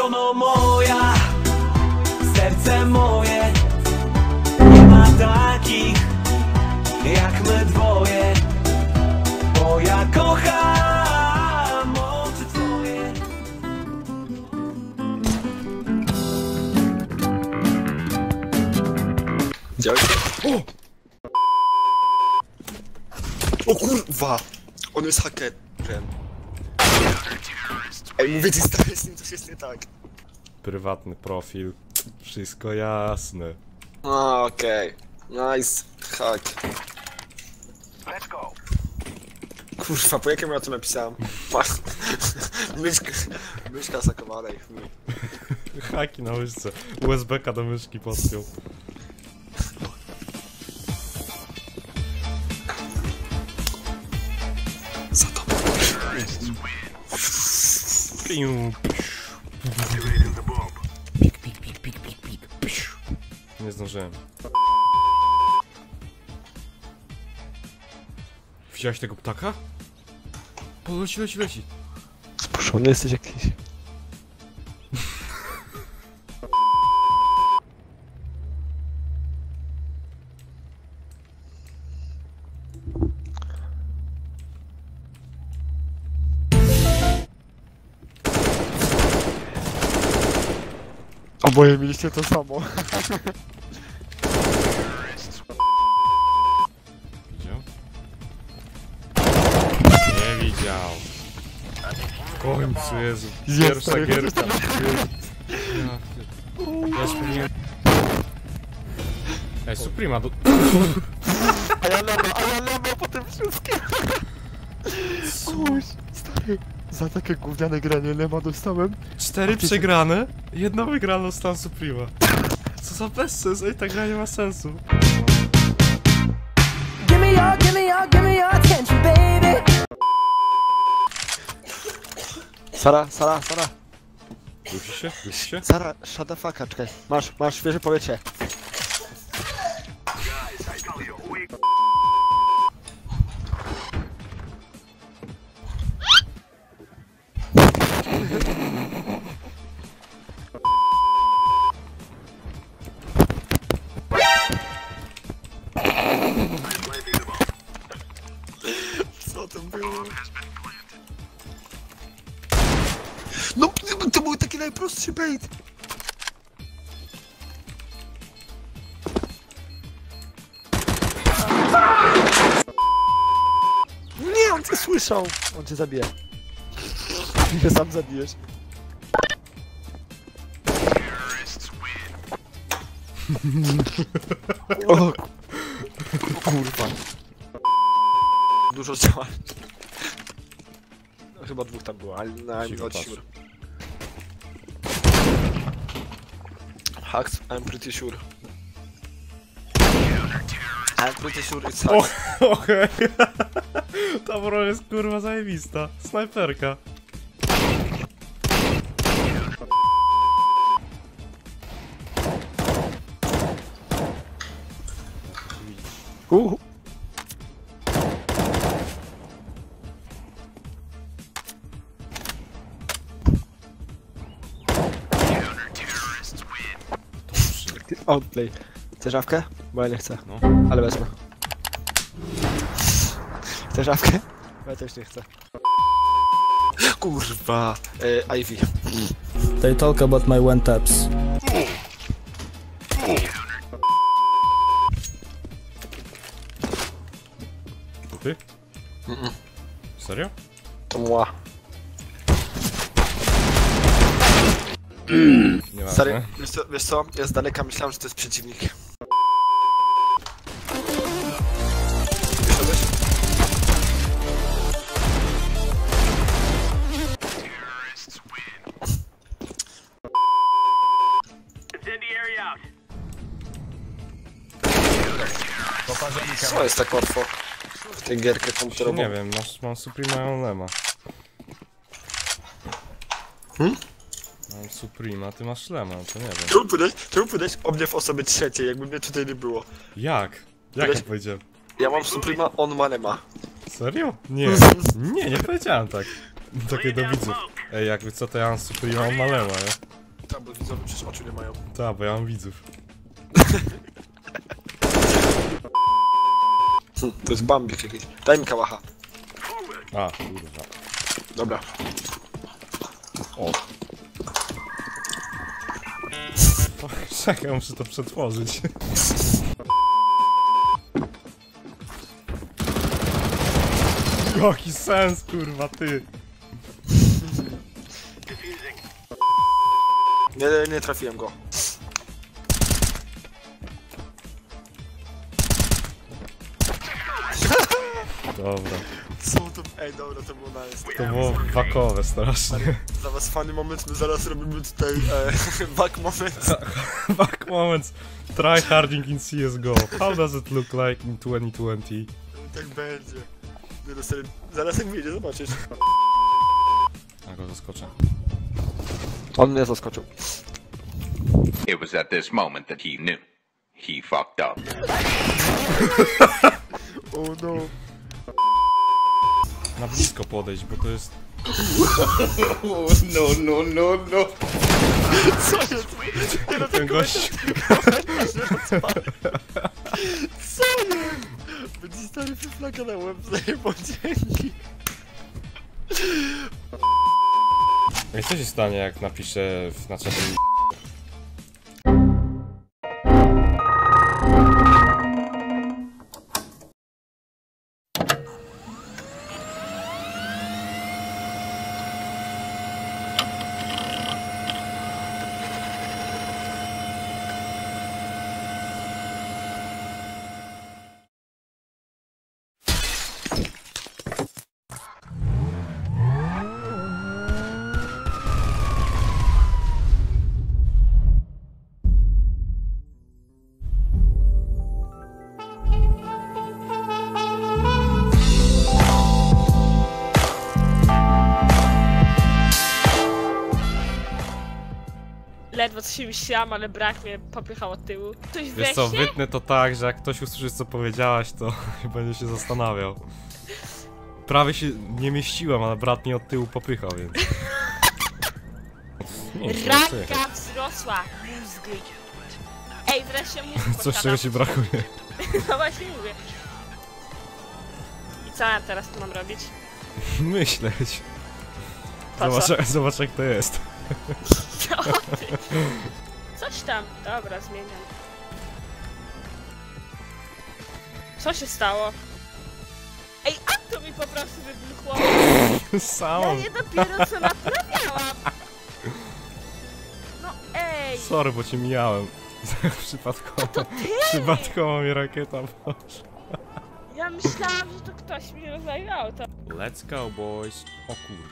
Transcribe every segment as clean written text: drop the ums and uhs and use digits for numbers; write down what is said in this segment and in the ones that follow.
żono moja, serce moje. Nie ma takich jak my dwoje, bo ja kocham oczy twoje. Działaj. O kurwa! On jest hakerem. Ej, mówię ci stary, z nim coś jest nie tak. Prywatny profil. Wszystko jasne. A, okej. Nice. Hack. Kurwa, po jakim ja to napisałem? Myszka zakowana i chuj. Haki na łyżce. USB-ka do myszki podpiął. Za to. Pik, pik, pik, pik, pik, pik. Nie zdążyłem. Widziałeś tego ptaka? O, leci, leci, leci. Spuszczony jesteś jakiś. Oboje mieliście to samo. Widział? Nie widział. W końcu, Jezu. Pierwsza gierka. Ja spełniłem. Ej, Suprema do... A ja lewo po tym wszystkim. Kuś, stary. Za takie gówniane granie Lema dostałem. 4 przegrane, 1 wygrana stan Suprema. Co za bezsens, ej, ta gra nie ma sensu. Give me your attention, baby. Sara. Dusi się? Dusi się? Sara, shut the fuck up, czekaj. Masz świeże powietrze. Co to było? No, to był taki najprostszy bait. Nie, on cię słyszał. On cię zabije. Ty sam zabijesz. O kurwa. Dużo działań. No, chyba 2 tam było, ale na Siwur, od patrz. siur. Hacked, I'm pretty sure. I'm pretty sure it's hacked. Okej. Ta broń jest kurwa zajebista. Snajperka. Outplay. Chcesz awkę? Bo ja nie chcę. No. Ale wezmę. Chcesz awkę? Bo ja też nie chcę. Kurwa. Ivy. They talk about my one taps. To ty? Serio? To mła. Nie Stary, wiesz co? Ja z daleka myślałem, że to jest przeciwnik. Wyszedłeś? Co jest tak łatwo w tej gierkę komputerową? Nie wiem, mam Suprema i on Lema. Mam Suprema, ty masz Lema, to nie wiem. Czemu powiedziałeś o mnie w osobie trzeciej, jakby mnie tutaj nie było? Jak? Jak ja powiedziałem? Ja mam Suprema, on ma Lema. Serio? Nie. Nie powiedziałem tak. Takie do widzów. Ej, jakby co, to ja mam Suprema, on ma Lema, nie? Tak, bo widzowie przecież oczu nie mają. Tak, bo ja mam widzów. To jest Bambik jakiś. Daj mi kałacha. A, kurwa. Dobra. O. Czekaj, muszę to przetworzyć. Jaki sens, kurwa, ty. Nie trafiłem go. Dobra. Co to? Ej, dobra, to było nice. To było wakowe strasznie. Zaraz fany moment, my zaraz robimy tutaj back moment. Back moments. Try harding in CSGO. How does it look like in 2020? Tak będzie. Nie no serio, zaraz jak wyjdzie, zobaczysz. Ja go zaskoczę. On mnie zaskoczył. It was at this moment that he knew. He fucked up. Oh no. Na blisko podejść, bo to jest... Co jest? Nie no, Ten gość... co jest? Będzie stary flaga na łeb, zajebał, dzięki. Ej, co się stanie, jak napiszę na czacie... Ledwo co się myślałam, ale brak mnie popychał od tyłu. Coś Wiesz co, weźmie? wytnę to tak, że jak ktoś usłyszy, co powiedziałaś, to będzie się zastanawiał. Prawie się nie mieściłem, ale brat mnie od tyłu popychał, więc... Nie, nie Ranka wzrosła. Mózgi. Ej, wreszcie mózg coś, czego ci brakuje. No właśnie mówię. I co ja teraz tu mam robić? Myśleć. Po co? Zobacz jak to jest. O, ty. Coś tam. Dobra, zmieniam. Co się stało? Ej, a to mi po prostu wybuchło. Ja Samo. je dopiero co naprawiałam. No ej. Sorry, bo cię mijałem. Przypadkowo. To ty! Przypadkowo mi rakieta poszła. Ja myślałam, że to ktoś mi rozwalił auto. Let's go, boys. O kur...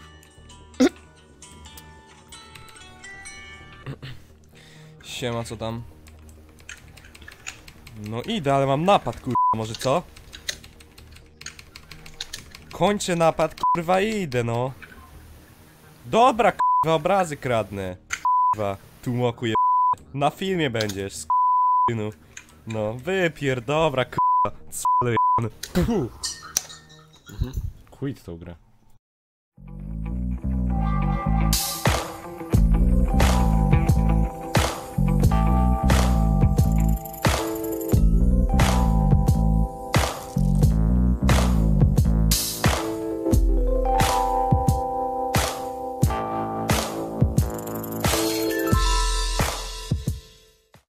Siema, co tam? No idę, ale mam napad, kurwa, może co? Kończę napad, kurwa, i idę, no. Dobra, kurwa, obrazy kradnę. Kurwa, tłumoku je... Na filmie będziesz, skurwysynu. No, wypier, dobra, kurwa, c***le jebany. Quit tą grę.